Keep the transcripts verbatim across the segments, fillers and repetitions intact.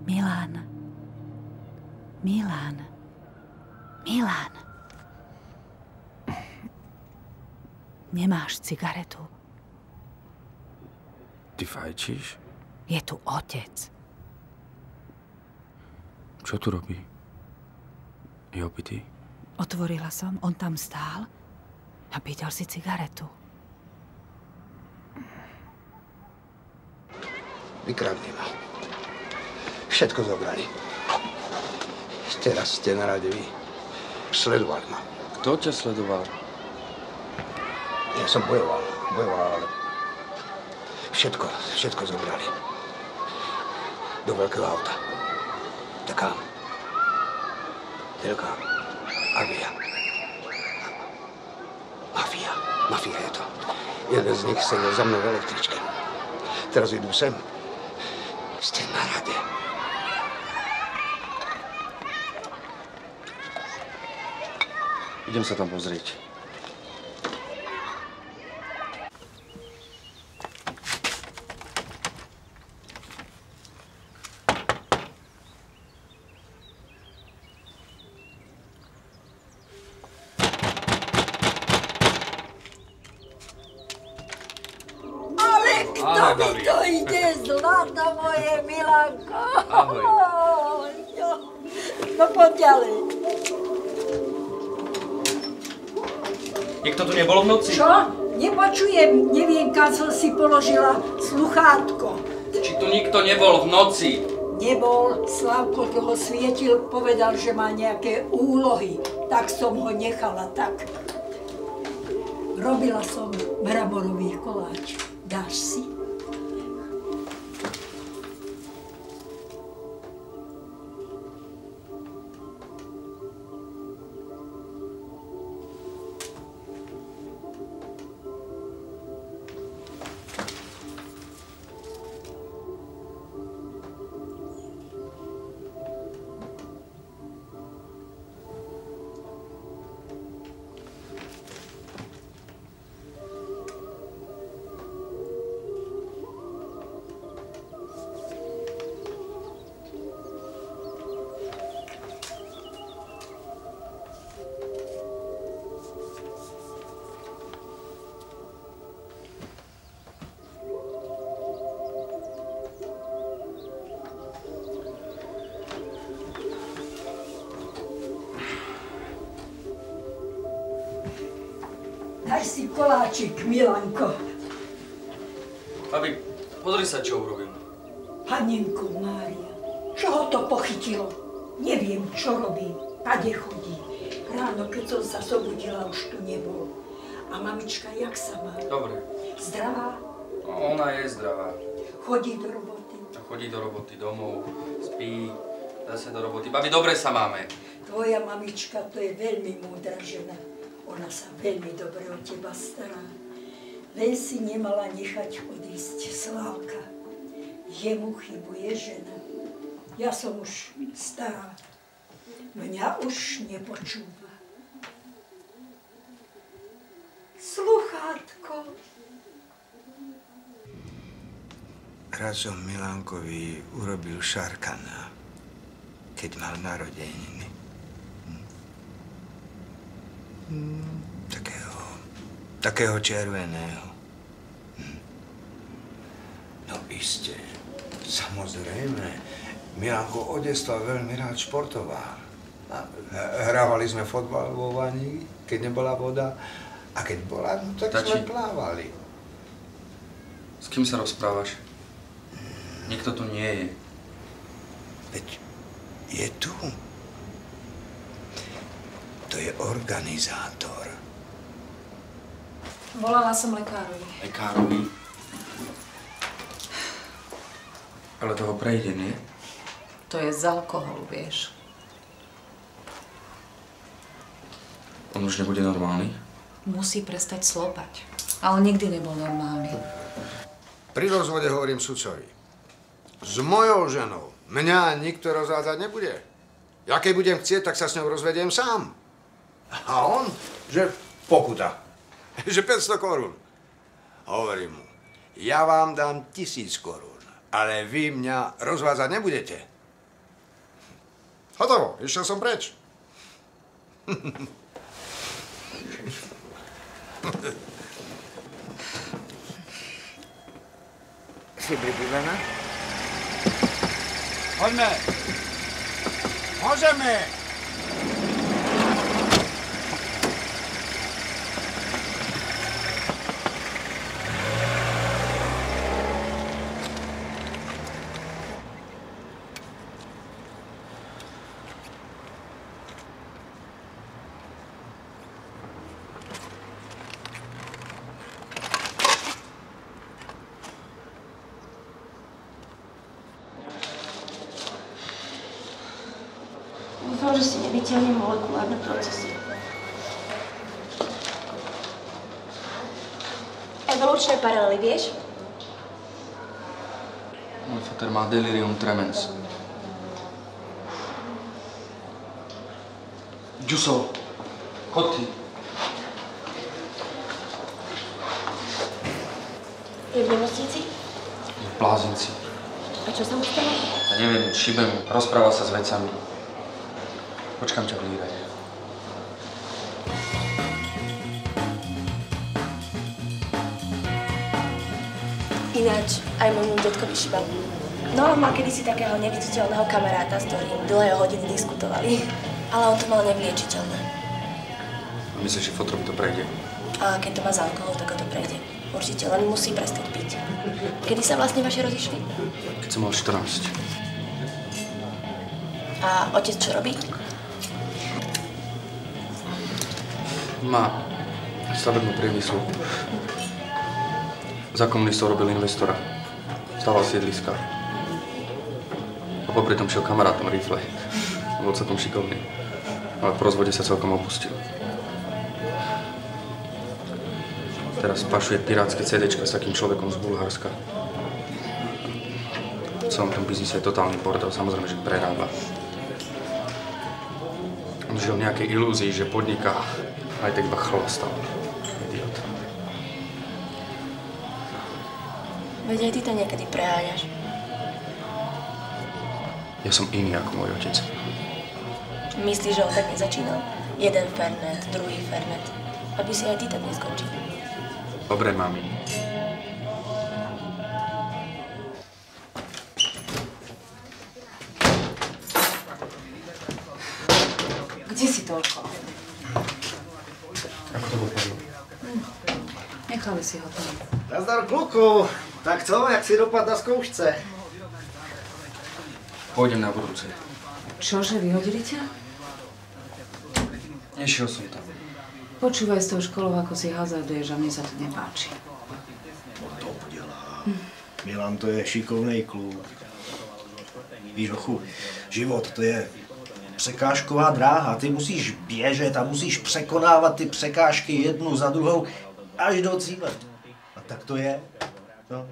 Milan. Milan. Milan. Nemáš cigaretu? Ty fajčíš? Je tu otec. Čo tu robí? Je opitý? Otvorila som, on tam stál a pýtal si cigaretu. Vykradli ma. Všetko zobrali. Teraz ste na rade vy. Sledovali ma. Kto ťa sledoval? Ja som bojoval, bojoval, ale všetko, všetko zobrali. Do veľkého auta. Taká veľká avia. Mafia, mafia je to. Jeden z nich sedel za mnou v električke. Teraz idú sem. Ste na rade. Idem sa tam pozrieť. Kto mi to ide, zlato moje, Milanko? Ahoj. No poď ďalej. Niekto tu nebol v noci? Čo? Nepočujem, neviem, kam som si položila sluchátko. Či tu nikto nebol v noci? Nebol, Slavko toho svietil, povedal, že má nejaké úlohy, tak som ho nechala tak. Robila som mramorový koláč. Dáš si? Daj si koláčik, Milanko. Babi, pozri sa, čo urobil. Panenko Mária, čo ho to pochytilo? Neviem, čo robí, kade chodí. Ráno, keď som sa zobudila, už tu nebol. A mamička, jak sa má? Dobre. Zdravá? No, ona je zdravá. Chodí do roboty? Chodí do roboty domov, spí, zase do roboty. Babi, dobre sa máme. Tvoja mamička, to je veľmi múdra žena. Ona sa veľmi dobre o teba stará. Len si nemala nechať odísť Slávka. Jemu chybuje žena. Ja som už stará. Mňa už nepočúva. Sluchátko. Raz som Milánkovi urobil šarkana, keď mal narodeniny. Hm, takého, takého červeného. Hm. No iste, samozrejme, Milánko od detstva veľmi rád športoval. Hrávali sme fotbal vo vani, keď nebola voda, a keď bola, no tak Tači. sme plávali. S kým sa rozprávaš? Nikto tu nie je. Veď je tu. To je organizátor. Volala som lekárovi. Lekárovi? Ale toho prejde, nie? To je z alkoholu, vieš. On už nebude normálny? Musí prestať slopať. Ale nikdy nebol normálny. Pri rozvode hovorím sudcovi. S mojou ženou mňa nikto rozvádzať nebude. Ja keď budem chcieť, tak sa s ňou rozvediem sám. A on, že pokuta. Že päťsto korún. Hovorím mu, ja vám dám tisíc korún, ale vy mňa rozvádzať nebudete. Hotovo, išiel som preč. Si pripravená? Poďme. Môžeme. Dúfam, že si nevyťahnem molekulárne procesy. Evolučné paralely, vieš? Môj foter má delirium tremens. Ďuso, chod ty. Je v nemocnici? Je v blázinci. A čo sa mu stalo? Ja neviem, šibe mu, rozpráva sa s vecami. Počkám ťa v líre. Ináč, aj môjmu detkovi šibal. No, mal kedysi takého neviditeľného kamaráta, s ktorým dlhé hodiny diskutovali. Ale on to mal nevyliečiteľné. A myslíš, že fotrovi to prejde? A keď to má z alkoholu, tak to prejde. Určite, len musí prestať piť. Kedy sa vlastne vaše rozišli? Keď som mal štrnásť. A otec čo robí? Má stavebnú priemyslu. Za komunistov robil investora. Stával sídliska. A popri tom šiel kamarátom rifle. Bol celkom šikovný. Ale po rozvode sa celkom opustil. Teraz pašuje pirátske cédéčka s takým človekom z Bulharska. V celom tom biznise je totálny bordel, samozrejme, že prerába. On žil v nejakej ilúzii, že podniká, aj tak iba chlastal. Idiot. Veď aj ty to niekedy preháňaš. Ja som iný ako môj otec. Myslíš, že on tak nezačínal? Jeden fernet, druhý fernet. Aby si aj ty tak neskončil. Dobre, mami. Kde si toľko? Ako to dopadlo? Hm. Nechali si ho tam. Nazdar kluku. Tak co, jak si dopad na zkoušce? Pôjdem na budúce. Čože, vyhodili ťa? Nešiel som tam. Počúvaj z toho školov, ako si hazarduješ a mne sa to nepáči. To udělá. Hm. Milan to je šikovnej kluk. Víš, ochu, život to je překážková dráha. Ty musíš běžet a musíš překonávat ty překážky jednu za druhou až do cíle. A tak to je. No.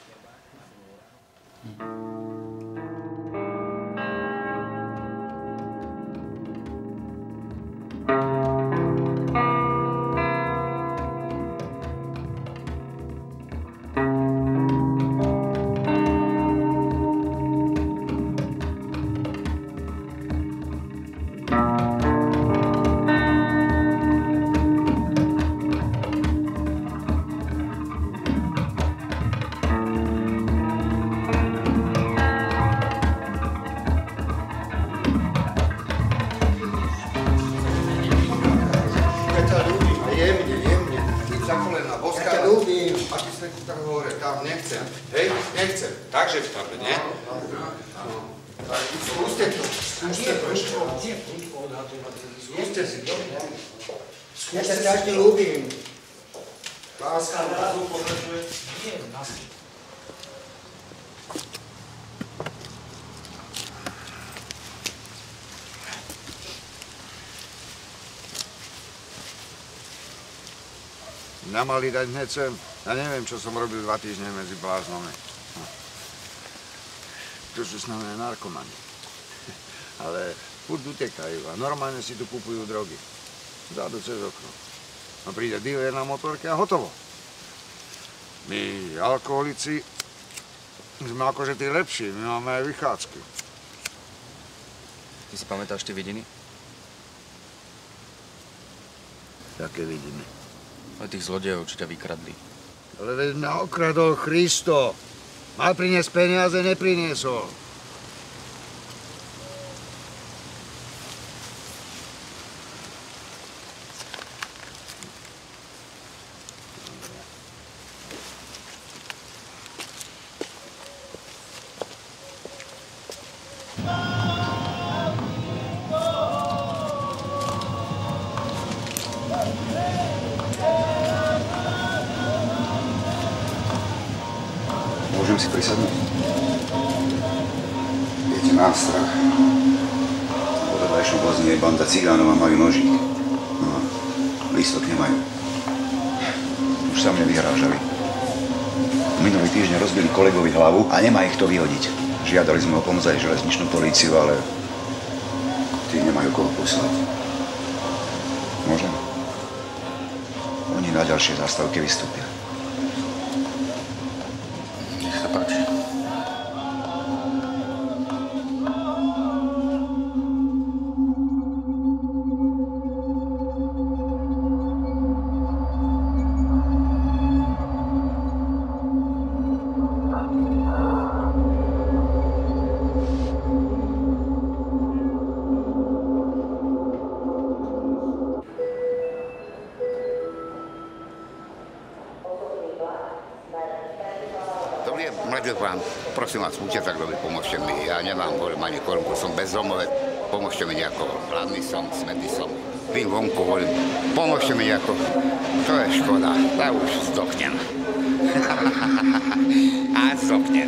Ja ťa strašne ľúbim. Láska rázu pokračuje. Nie, nás. Mňa mali dať hneď sem. Ja neviem, čo som robil dva týždne medzi bláznami. No. To sú snadné narkomani. Ale furt utekajú a normálne si tu kupujú drogy. Zádu cez okno. A príde dealer na motorke a hotovo. My, alkoholici, sme akože tí lepší, my máme aj vychádzky. Ty si pamätáš tie vidiny? Jaké vidiny? Ale tých zlodejov, čo ťa vykradli. Ale veď mňa okradol Christo. Mal priniesť peniaze, nepriniesol. Môžem si prisadnúť? Viete, mám strach. Po vedľajšom vozni je banda cigánov a majú nožík. No, lístok nemajú. Už sa mne vyhrážali. Minulý týždeň rozbili kolegovi hlavu a nemá ich to vyhodiť. Žiadali sme o pomoc aj železničnú políciu, ale tí nemajú koho poslať. Môžem? Oni na ďalšej zastávke vystúpia. Dobrý mladý pán, prosím vás, buďte tak dobrí, pomôžte mi. Ja nemám hovorím ani korunku, som bezdomovec. Pomôžte mi nejako. Hladný som, smätý som. Vím vonku, hovorím, pomôžte mi nejako. To je škoda, ja už zdoknem. A zdoknem.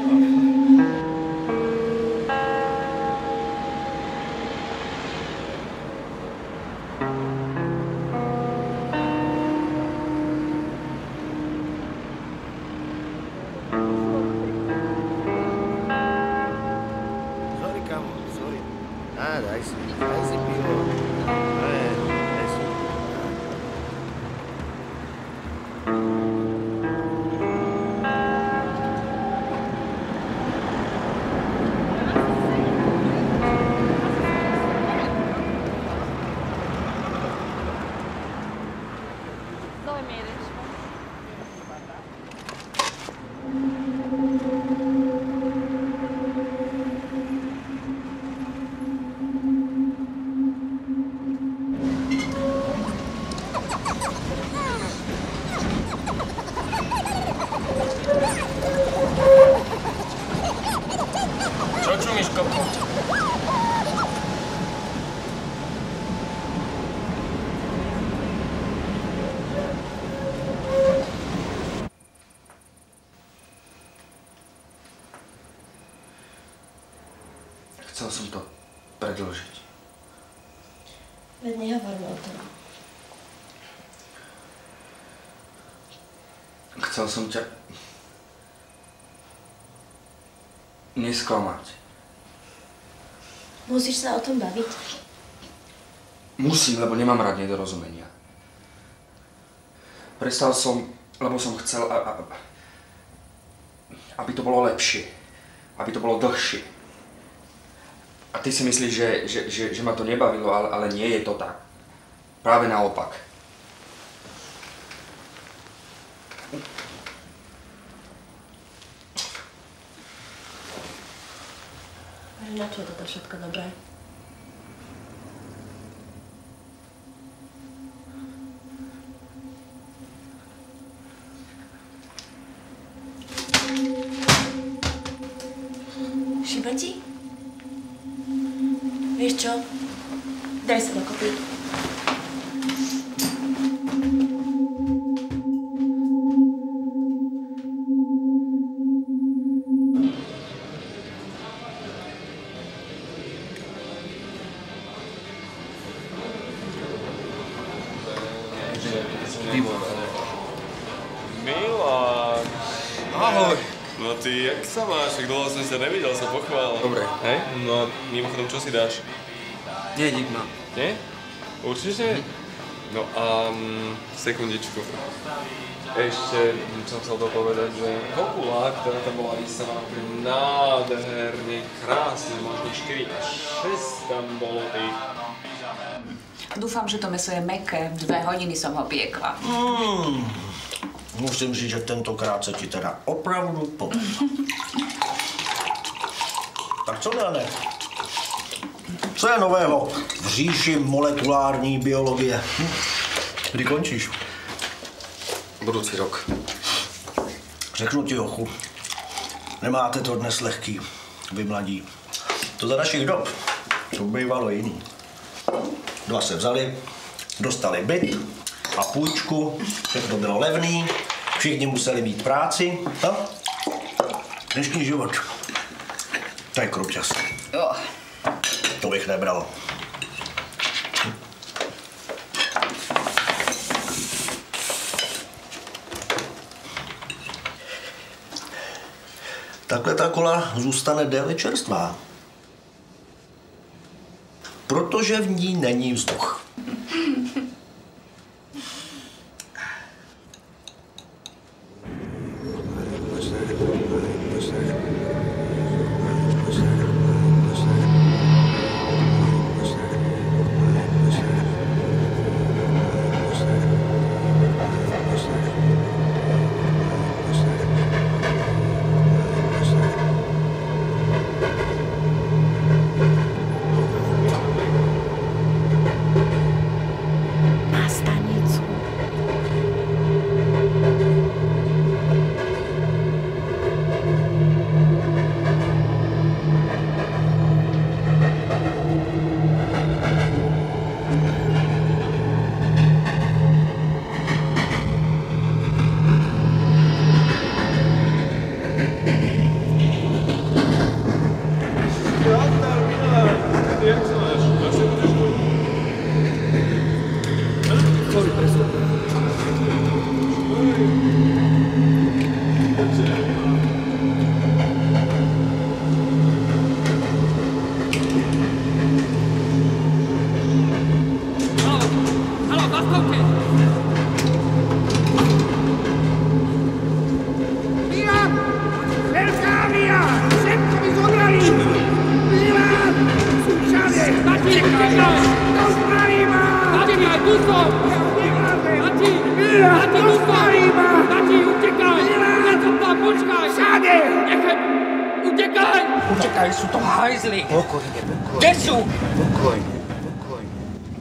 Daj si, daj si pivo. Daj, daj si. Čo čumíš, kopko? Chcel som to predĺžiť. Veď nehovorme o tom. Chcel som ťa nesklamať. Musíš sa o tom baviť? Musím, lebo nemám rád nedorozumenia. Prestal som, lebo som chcel, a, a, aby to bolo lepšie. Aby to bolo dlhšie. A ty si myslíš, že, že, že, že ma to nebavilo, ale, ale nie je to tak. Práve naopak. Na čo je toto všetko dobré? Šíba ti? Vieš čo? Daj sa dokopy. Milan. Ahoj. No ty, jak sa máš? Tak dlho som sa nevidel, sa pochvál. Dobre. Hej? No a mimochodom, čo si dáš? Nie, dík mám. Nie? Určite? No a um, sekundičku. Ešte som chcel to povedať, že kopula, ktorá tam bola vystavená, nádherne, krásne, možno štyri až šesť tam bolo tých. Dúfam, že to meso je mäkké. Dve hodiny som ho piekla. Mm. Musím říct, že tentokrát se ti teda opravdu povedlo. Tak co, Dane? Co je nového v říši molekulární biologie? Hm? Kdy končíš? Budoucí rok. Řeknu ti, Jochu, nemáte to dnes lehký, vy mladí. To za našich dob, to bývalo jiný. Dva se vzali, dostali byt a půjčku, všechno bylo levný, všichni museli mít práci. No? Dnešní život, to je krupčas. To bych nebral. Takhle ta kola zůstane déle čerstvá. Protože v ní není vzduch. Utekaj, sú to hajzli! Pokojne, pokojne. Kde sú? Pokojne, pokojne.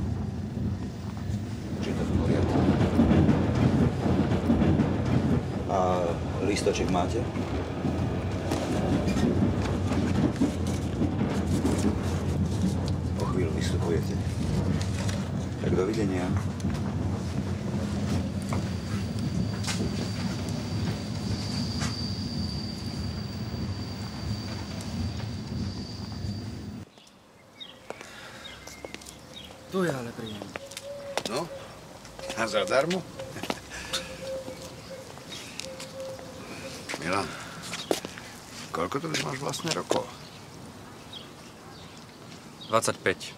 Už je to v poriadku. A lístoček máte? O chvíľu vystupujete. Tak dovidenia. To je ale príjemné. No, a zadarmo? Milan, koľko to už máš vlastne rokov? dvadsaťpäť.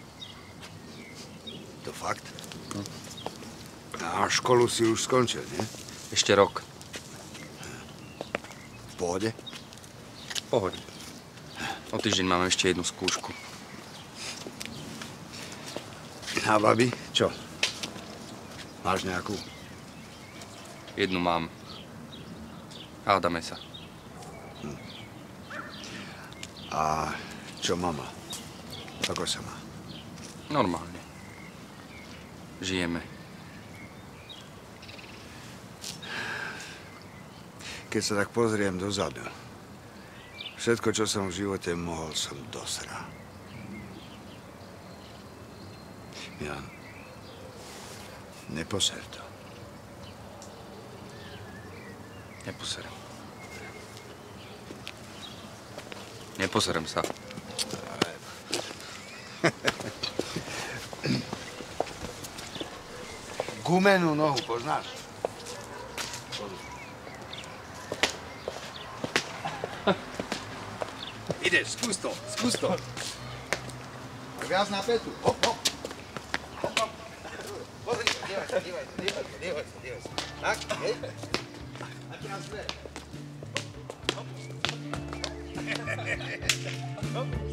To fakt? Hm. A školu si už skončil, nie? Ešte rok. V pohode? V pohode. O týždeň máme ešte jednu skúšku. A babi, čo? Máš nejakú? Jednu mám. Hádame sa. Hm. A čo mama? Ako sa má? Normálne. Žijeme. Keď sa tak pozriem dozadu, všetko, čo som v živote mohol, som dosral. Milan, neposer to. Neposerem. Neposerem sa. Gumenú nohu poznáš? Ide, skús to, skús to. Viac na petu. Hop, hop. Hop, hop. Pozri, dívej. dívaj sa, dívaj sa, dívaj sa, dívaj sa. Tak, hej. A ti nás dve. Hop. Hop.